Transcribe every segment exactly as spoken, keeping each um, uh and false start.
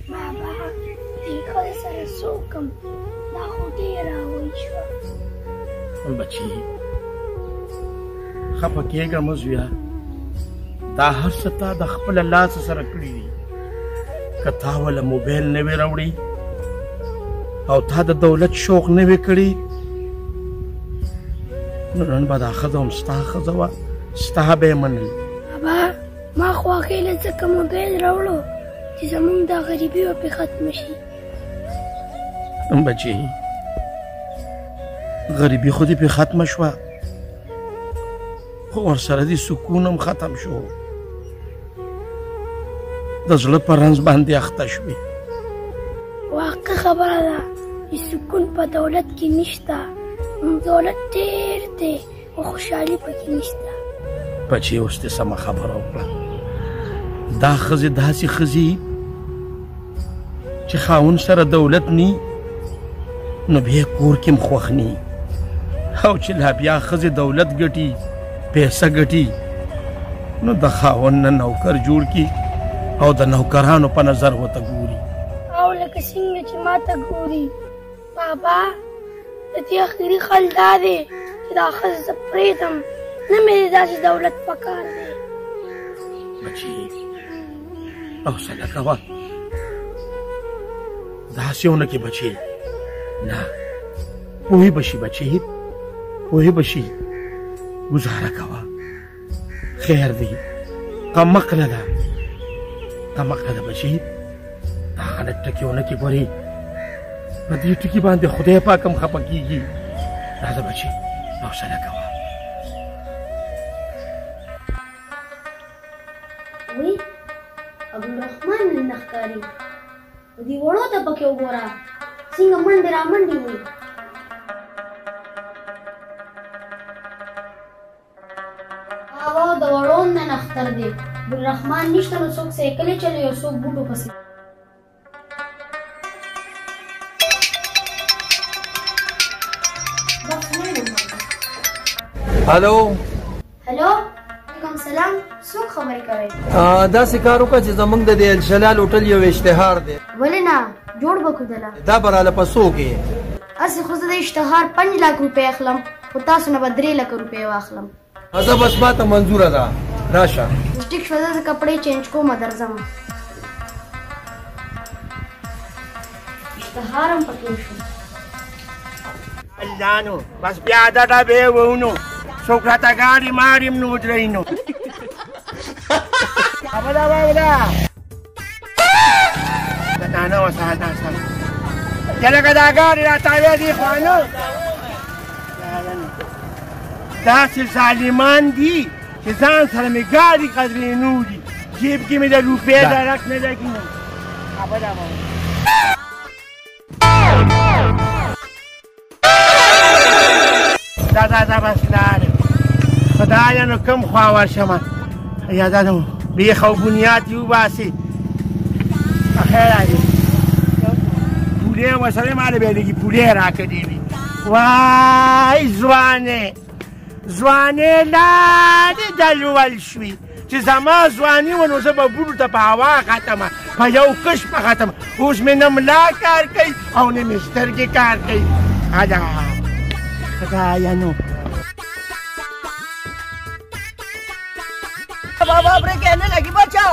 بابا دې ښځې سره څه وکړم؟ دا خو ډېره وایي شوه. بچي خفه کېږه مه زویه، دا هر څه تا د خپله لاسه سره کړي دي. که تا وله موبایل نه وې راوړی او تا د دولت شوق نه وې کړي، نو نن به دا ښځه هم ستا ښځه وه، ستا به یې منل. بابا ما خو هغې له ځکه موبایل راوړو چې زموږ دا غریبي به پرې ختمه شي. بچي غریبي خو دې پرې ختمه شوه، خو ورسره دې سکون هم ختم شو، د زړه په رنځ باندې اخته شوې. واقع خبره ده چې سکون په دولت کې نشته، دولت ډېر دی خو خوشحالي پکې نشته. بچي اوس دې سمه خبره وکړه، دا ښځې داسې ښځې چې خاوند سره دولت نی نو بیا کور کې هم خوښ نی، او چې لا بیا ښځې دولت ګټي پیسه ګټي نو د خاوند نه نوکر جوړ کي او د نوکرانو په نظر ورته ګوري. او لکه څنګه چې ما ته ګوري. بابا د دې اخري حل دا دی چې دا ښځه زه پرېږدم، نه مې داسې دولت پکار دی. بچي حوصله کوه، داسې ونه کې بچي، نه پوهې به شي بچي، پوهې به شي. ګزاره کوه، خیر دی، کمقله ده کمقله ده بچي، دا غلط ټکي ونه کې ګورې، په دې ټکي باندې خدای پاک هم خفه کېږي. راځه بچي حوصله کوه. وی عبدالرحمن نن نه ښکاري، دې وړو ته پکې وګوره څنګه منډې را منډې وي. هغه د وړو نه نختر دی، عبدالرحمن نشته نو څوک سایکلې چلوي او څوک بوټو پسې. هلو هلو وعلیکم سلام، څوک خبرې کوئ؟ داسې کار وکړه چې زموږ د دې الجلال هوټل یو اشتهار دی. ولې نه جوړ به کړو دله، دا به راله په څو کې؟ هسې خو زه د اشتهار پنځ لاک روپۍ اخلم، خو تاسو نه به درې لکه روپۍ واخلم. زه بس ماته منظوره ده، راشه. ټیک شوه، زه کپړې چینج کوم درځم. اشتهار هم پکې شو. الله نو بس بیا دا ډبې وونو څوک راته ګاډي ماري هم نه ودرئ نو. ابدا ابدا نه نه وسه دا سم چې لکه دا ګاډي راتاوې دي خو نه، داسې ظالمان دي چې ځان سره مې ګاډي قدرې نه وړي، جیب کې مې د روپۍ درک نه لګي نو. ابدا دا دا دا بس لاره خدایه نو کوم خوا ورشمه، یا دا نو بیخ او بنیاد یې وباسي. خیر دی پولې ورسره ماله بیا لږې پولې راکړې وي. وای ځوانې ځوانې لاندې دلول شوي چې زما ځواني و نو زه به بوډو ته په هوا ختمه، په یو کش په ختمه. اوس مې نه ملا کار کوي او نه مې سترګې کار کوي. ادا خدایه نو بابا برے کہنے لگی بچا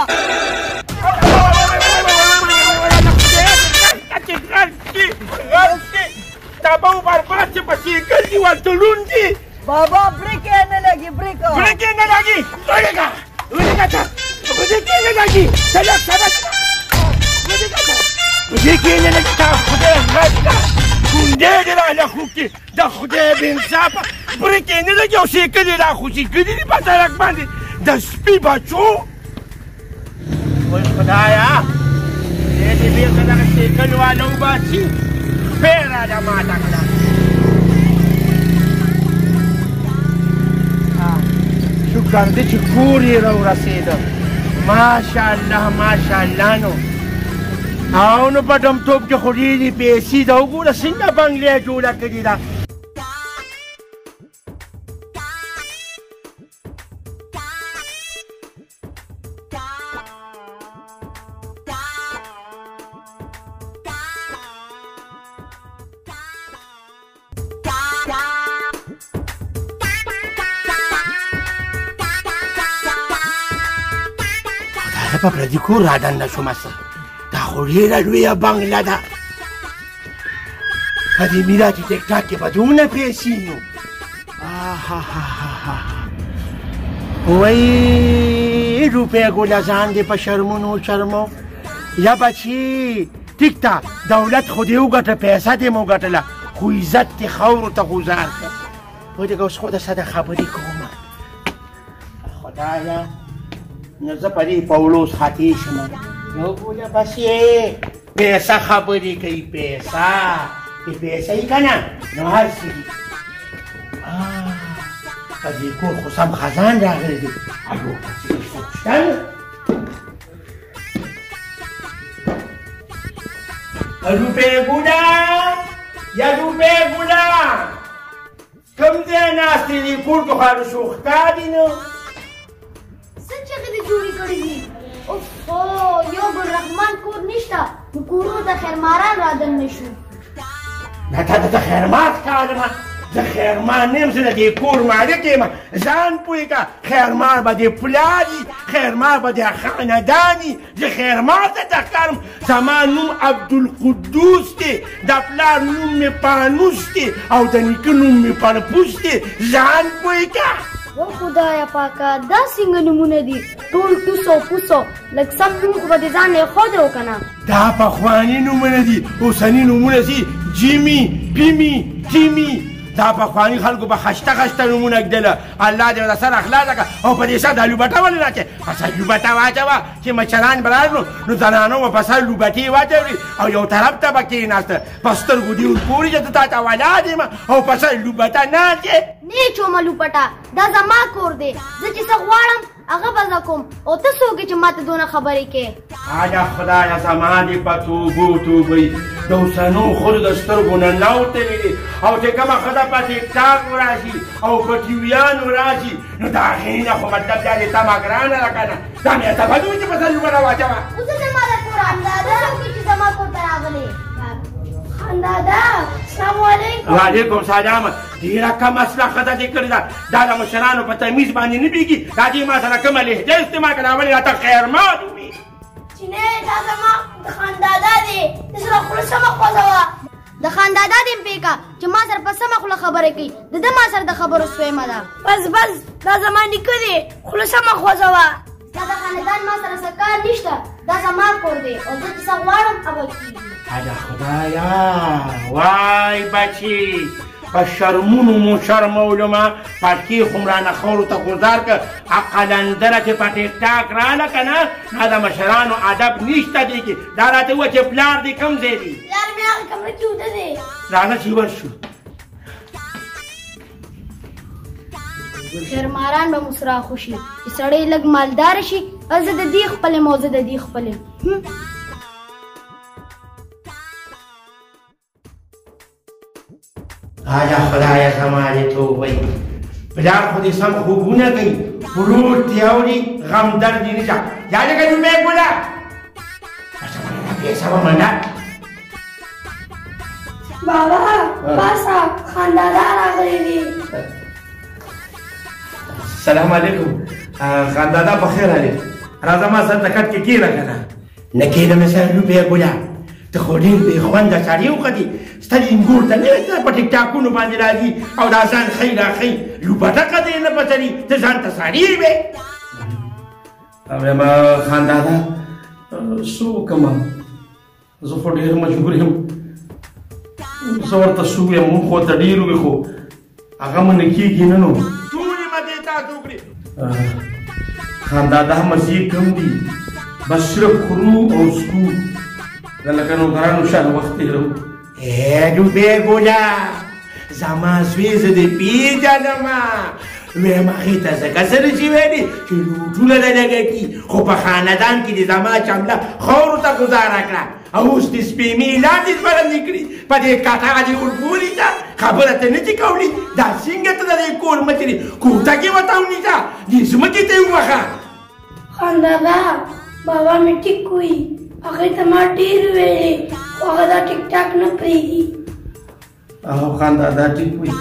بابا برے کہنے لگی بریک برے کہنے لگی اڑے گا اڑے گا تھا مجھے کہنے لگی چلو سبق مجھے کہا مجھے کہنے لگی تھا خدای رد کا گنڈے دلا لخو کی دا خدای بانصافه برے کہنے لگی او سیکلی را خوشی کدی دی پتا رک باندې د سپي بچو. وای خدایا دې دې بیرته دغه سیکل والا وباسي، خپې راله ماته کړه. شکر دی چې کور یې راورسېده. ماشاءالله ماشاءالله نو او نو په ډمتوب کې خو ډېرې پیسې ده. وګوره څنګه بنګلې جوړه کړې ده. په پردي کور رادننه شومه څه دا خو ډېره لویه بنګله ده په دې میراثي ټیک ټاک کې به دومره پیسې نو وای روپۍ ګوله ځان دې په شرمونو شرمو یا بچي ټیک ده دولت خو دې وګټه پیسه دې مو ګټله خو عزت دې خاورو ته غوزار کړه ودې اوس خو د سده خبرې کومه خدایه نو زه په دې پولوس خطې شم یو ګوله بس یې پیسه خبرې کوي پیسه چې پیسه یې که نه نو هر څه دي په دې کور خو سم خزان راغلی دی الو شته روپۍ ګوله یا روپۍ ګوله کوم ځای ناستې دي کور کې خو هغه شوختا دي نو څه چغې دې جوړې کړې دي اوفو یو ګلرحمان کور نشته نو کورونو ته خیرماران رادننه شو نه تا ته خیرمات ښکارمه زه خیرمار نه یم زه د دې کور مالک یم ځان پوهېږه خیرمار به دې پلار وي خیرمار به دې خاندان وي زه خیرمار ته ته ښکارم زما نوم عبدالقدوس دی د پلار نوم مې پانوس دی او د نیکه نوم مې پرپوس دی ځان پوهېږه او خدایا پاکه دا څنګه نومونه دي ټول ټوسو پوسو لږ سم نوم خو به دې ځان نه ایښودی و که نه دا پخواني نومونه دي اوسني نومونه دي جیمي پیمي ټیمي دا پخواني خلکو به خشته خشته نومونه ږدله الله دې ورته سر اخلاصه کړه او په دې سر دا لوبټه ولې راچې په سر لوبټه واچوه چې مچران به راغلو نو زنانو به په سر لوبټې واچوي او یو طرف ته به کېناسته په سترګو دې ورپورې چې ته تا ته ولاد یم او په سر لوبټه ناچې نه چومه لوپټه دا زما کور دی زه چې څه غواړم هغه به زه کوم او ته څوک یې چې ما ته دونه خبرې کې آیا خدایه زما دې په توبو توبوي د اوسنو ښځو د سترګو نه ناوتلې دي او چې کومه ښځه په ټیک ټاک راشي او په ټیویانو راشي نو د هغې نه خو مطلب دا دې تمه ګرانه ده که نه دا مې ته بد وي چې په سر لوبټه واچوه اوس زما د کور اندازه څوک چې زما کور ته راغلی خاندادا السلام علیکم وعلیکم سلام ډېره کم اصله ښځه دې کړې ده دا د مشرانو په تمیز باندې نه پوهېږي دا دې ما سره کومه لهجه استعمال کړه ولې راته خیرمال وي چې نه دا زما د خاندادا دی د سره خوله سمه خوځوه د خاندادا دې م پېکه چې ما سره په سمه خوله خبرې کوي د ده ما سره د خبرو سویمه ده بس بس دا زما نیکه دی خوله سمه خوځوه دا د خاندان ما سره څه کار نشته دا زما کور دی او زه چې څه غواړم هغه کېږي اجا خدایا وای بچی په شرمونو مو شرمولمه پټکي خو م رانه خاورو ته ګذار که عقلندره چې په ټیک ټاک راله که نه دا د مشرانو ادب نشته دې کې دا راته ووایه چې پلار دې کوم ځای دی پلار مې هغه کمره کې اوده دی راځه چې ورشو خیرماران به مو سره خوشي چې سړی لږ مالداره شي او زه د دې خپلې یم او زه د دې خپلې آیا خدایه زما دې توبه پلار خو دې سم خوبونه کوي ورور دې اوري غمدر دې نه شه یا لکه روپۍ ګوله بچه مننه پیسه به منډه بابا باسه خاندادا راغلی دی سلام علیکم خاندادا په خیر علي راځه ما سره د کټ کې کېنه که نه نه کېنه مې سره روپۍ ګوله ته خو ډېر بې خونده سړی وکړې ستا لینګور ته نه وې په ټیک ټاکونو باندې راځي او دا ځان ښی راښی لوبټه قدرې نه پڅري ته ځان ته سړی وې وایم خاندادا څه وکړم زه خو ډېر مجبور یم زه ورته څه ویم مونږ خو ته ډېر وي خو هغه منې کېږي نه نو ټولې مزې تاسو وکړې خاندادا مزې کم دي بس صرف خورو او څکو دا لکه نوکرانو شان وخت تېرو ای روپۍ ګوله زما زوی زه دې پېژنمه ویم هغې ته ځکه څه نشي ویلې چې لوټونه نه لږه کي خو په خاندان کې دې زما چمله خاورو ته ګزاره کړه او اوس دې سپېمې لاندې ځوړندې کړي په دې کټه دې ورپورې ته خبره ته نه چې کولی دا څنګه ته د دې کور مچرې کوټه کې ورته ونیسه دې ځمکې ته یې ووهه خاندادا بابا مې ټیک وي هغې ته ما ډېر ویلې خو هغه دا ټیک ټاک نه پرېږدي او خاندادا ټیک وي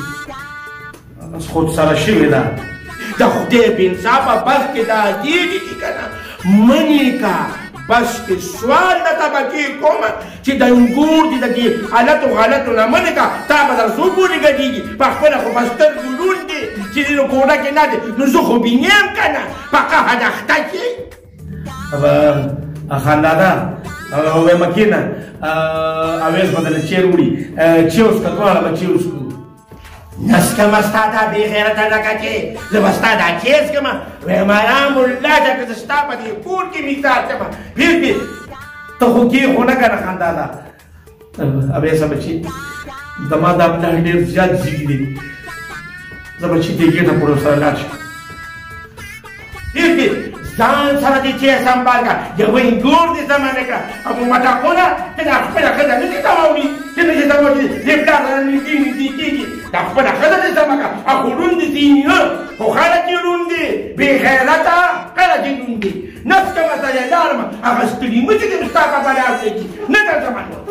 خود سره شوې ده د خدای بې انصافه بس کې دا دیږي دي که نه منې کا بس کې سوال درته به کې کومه چې د انګور دي د دې حالتو غلطو نه منې کا تا به در څو پورې ګډېږي په خپله خو په سترګو لوند دي چې دې نو کوټه کې نه دی نو زه خو بینیم که نه په قهه دخته کې خاندادا ووایم کښېنه اویس به درله چیر وړي چې اوس که دواړه به چې اوس کړو نسکمه ستا دا بې غیرته لکه چې زه به ستا دا چیز کړمه وایم ارام الله ته که زه ستا په دې کور کې مثال کړمه پیر پیر ته خو کې خو نه که نه خاندادا اویسه بچي زما دا پلار ډېر زیات ځیږي دی زه به چې دې ګېټه پورې ورسره لاړ شم پیر پیر ځان سره دې چې سنبال کړه یو انګور دې زمانه کړه او په مټاقونه چې دا خپله ښځه نه دې ته واوري چې نه دې ته واوري دې پلار سره نږدې نږدې کېږي دا خپله ښځه دې سمه کړه او خو ړوند دې ځینې نه خو خلک یې ړوند دي بې غیرته خلک یې ړوند دي نفس کومه ته یې لاړمه هغه ستړي مچې دې ستا په بلا ورتېږي نه درته معلوم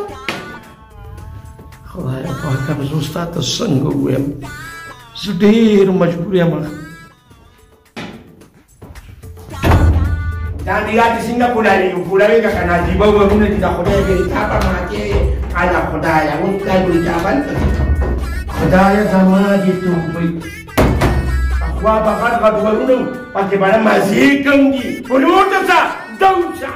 خدایه پاکه زه ستا ته څنګه ووایم زه ډېر مجبور یم دا میرا چې څنګه پولاوي پولاوي که که نجیبه ورونه دي د خدای بېرتا په ماتې الله خدایه اوس دا ګلجا بند کړه خدایه زما دې توبې پخوا به غټ غټ ورونه وو پکې به نه مزې کم دي ولورته ځه دوځه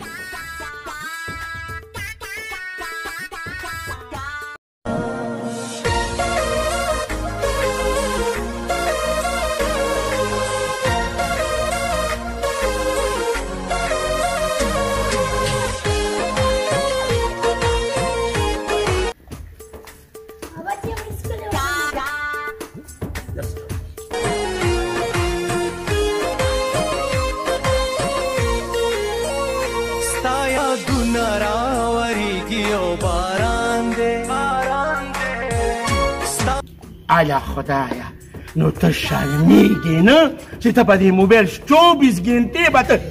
اله خدایه نو ته شرمېږې نه چې ته په دې موبایل چوبیس ګنټې به ته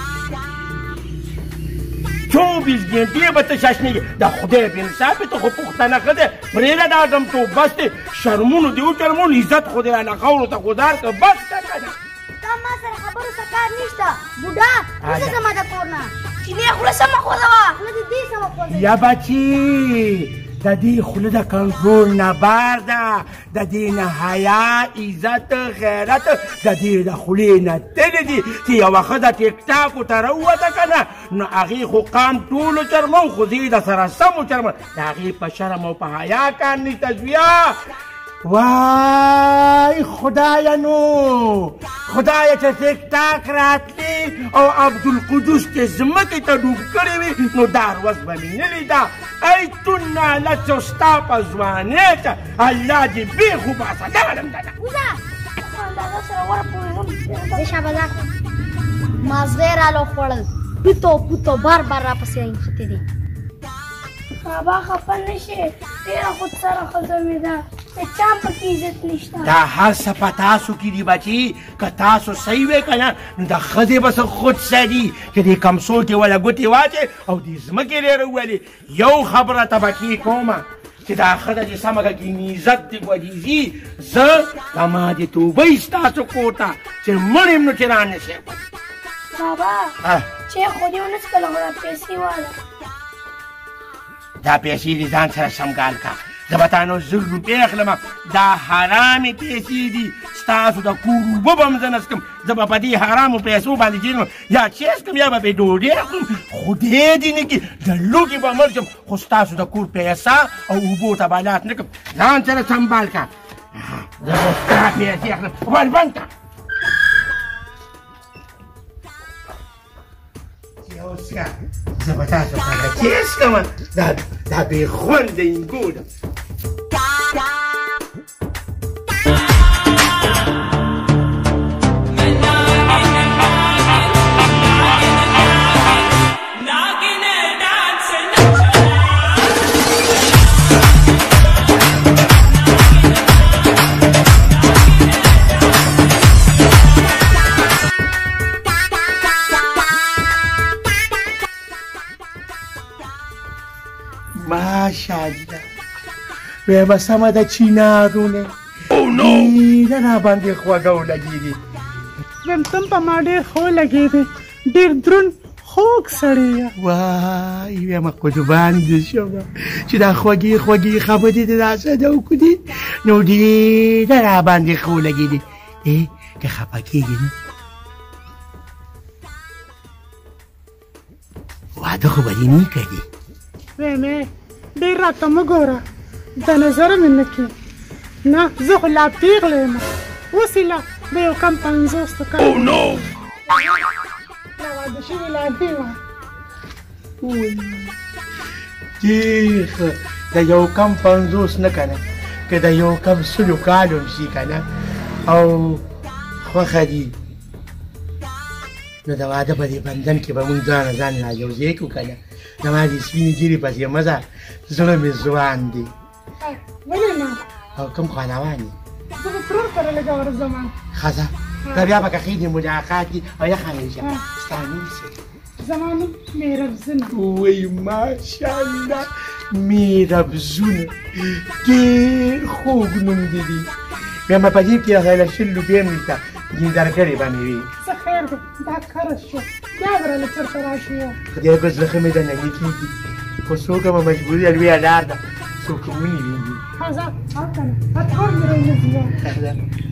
چوبیس ګنټې به ته شاشنېږې د خدای په انصاف ته خو پښتنه ښه دی پرېږده دا ډمتوب بس دی شرمونو دې وشرمون عزت خو دې الله خاورو ته ګدار کړه بس که که نه تا ما سره خبرو ته کار نشته بوډا وځه زما د کور نه چې دې خوله سمه خوځوه خوله دې دې سمه خوځوي یا بچي د دې خوله د کنټرول نه بار ده د دې نه حیا عزت غیرت د دې د خولې نه تلې دي چې یوه ښځه ټیک ټاکو ته راووته که نه نو هغې خو قام ټولو چرمن خو زه یې د سره سمو چرمن د هغې په شرم او په حیا کار نشته زویه وای خدایا نو خدایا چې ټیک ټاک راتلی او عبدالقدوس چې ځمکې ته ډوب کړی وي نو دا ورځ به مې نه لیده ای تو نالچو ستا په ځوانۍ ته الله دې بېخ وباسه لاړم دنه وځه خاندادا سره ورپورېږم زه شابه کړم مازدی رالو خوړل پوتو پوتو بار بار راپسې نښتې دي بابا خفه نه شي ډېره خودسره ښځه مې ده د چا پکې عزت نشته دا هر څه په تاسو کې دي بچي که تاسو صحیح وی که نه نو د ښځې به څه خودسه دي چې دې کمسو کې وله ګوتې واچې او دې ځمکې ډېر وولې یو خبره ته به کې کومه چې دا ښځه دې سمه که ګیني عزت دې ګوډېږي زه زما دې توبه ستاسو کور ته چې مړ یم نو چې را نه شي بابا چې خو دې ونه څکله خو دا پیسې واله دا پیسې دې ځان سره سمګال کا زه به تا نو زر روپۍ اخلم دا حرامې پیسې دي ستاسو د کور اوبه به م زه نه څکم زه به په دې حرامو پیسو باندې کېږم یا چیز کړم یا به پرې ډوډۍ خورم خدای دې نه کړي د لوږې به مړ شم خو ستاسو د کور پیسه او اوبو ته به لاس نه کړم ځان سره سنبال کا زه به ستا پیسې اخلم ور بند کا اوسیا زه به تاسو سره چیز کوم دا دا بې خونده انګور ماشاءالله وی به سمه ده چینارونه ډېره را باندې خوږه ولګېدې ویم تم په ما ډېر ښه ولګېدې ډېر دروند خوږ سړی یې. وای وایم قربان دې شمه چې دا خوږې خوږې خبرې دې داسې نه وکړي نو ډېره راباندې ښه ولګېدې. ای که خفه کېږي نه واده خو به دې نه کوي. ویمې ډېر راته مه ګوره د نظره مې نه کړي. نه زه خو لا پېغله یم اوس یې لا د یو کم پنځوس ته کال لا واده شوې لا دې وه. ډېر ښه د یو کم پنځوس نه که نه که د یو کم سلو کالو هم شي که نه او خوښه دي نو د واده په دې بندن کې به مونږ ځان ځان لا یو ځای کړو که نه. زما دې سپینې ږیرې پسې مزه زړه مې ځوان دی. ولې نه او کوم خانوان یې؟ زه به ترور سره لږه ورځم. ښځه دا بیا به که ښې دې ملاقات وي او یخه همیشه ستا نوم څه دی؟ زما نوم مهربزونه. وای ماشاءالله مهربزونه ډېر خوږ نوم دې دی. بیا به په دې کې راسره شل روپۍ هم درته درکړې به مې وي. څه خیر دی دا کره شو بیا به راله چېرته راشي. خدای که زړه ښه مې درنه نه کېږي خو څوک هم مجبوري ده لویه لار ده څوک هم ونیوي. ښه ځه او که نه اتغور مې رانه ځي.